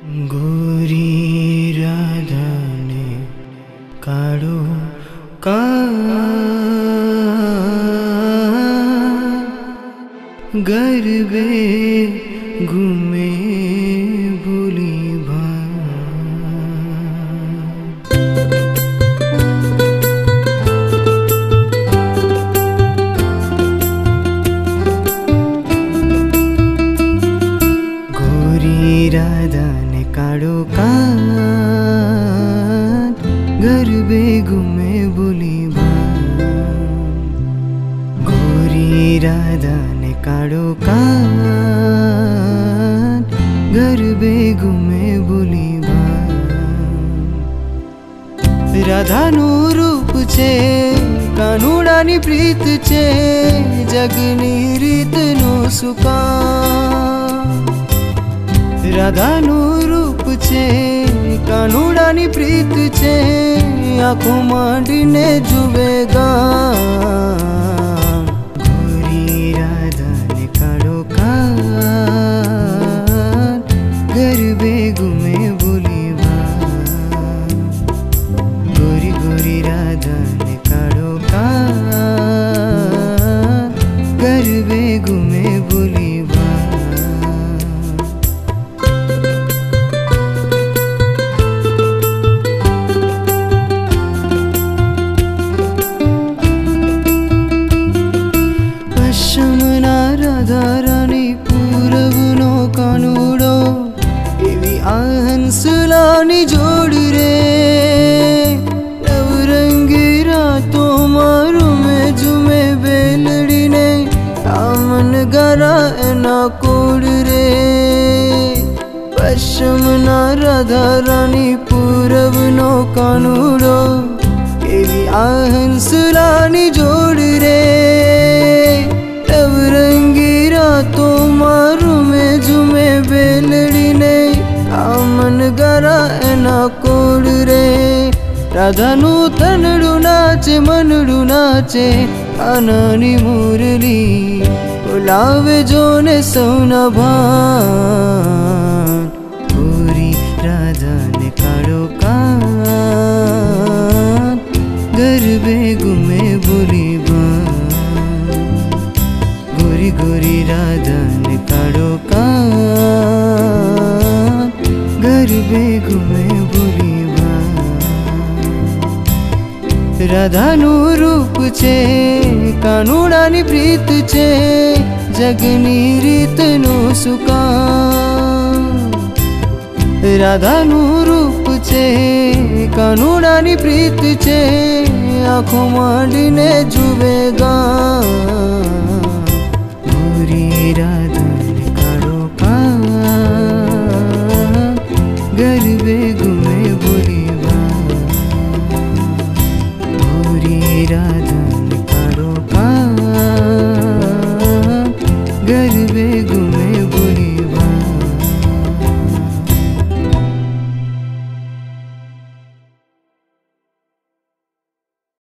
गोरी राधा ने काढ़ो का गरबे घूमे भूली गोरी राधा ने काढ़ो का गरबे घूमे भूली गोरी राधा ने काढ़ो का गरबे घूमे भूली राधा नु रूप छे कानूडानी प्रीत छे जगनी रीत नु सुका राधा नु रूप छे कानूडानी प्रीत छे आँखों मांडीने जुवेगा गोरी राधा ने काढ़ो का गरबे घूमे भूली गोरी गोरी राधा ने काढ़ो का गरबे घूमे भूली पश्चिमना राधा रानी पूरबनो कानूडो एवी आ हंसलानी जोड़ रे नवरंगी रातों मारू में जुमे बेलड़ी ने आमन गरा एना कोड़ रे पश्चिमना राधा रानी पूरबनो कानूडो एवी आ हंसलानी जोड़ रे रंगी रातों मारू में जुमे बेलड़ी ने आमन गरा एना कोड़ रे राधा नु तनडू नाचे मनडू नाचे आनानी मुरली बोलावे जोने सौना भान गोरी राधा ने काढ़ो का गरबे घूमे भूली गोरी गोरी राधा ने काढ़ो का गरबे घूमे भूली राधा नु रूप छे कानूडानी प्रीत छे जगनी रीत नु सुका राधा नु रूप छे कानूडानी प्रीत छे आँखों मांडीने जुवेगा गोरी राधा ने काढ़ो का गरबे घूमे भूली गोरी राधा ने काढ़ो का गरबे घूमे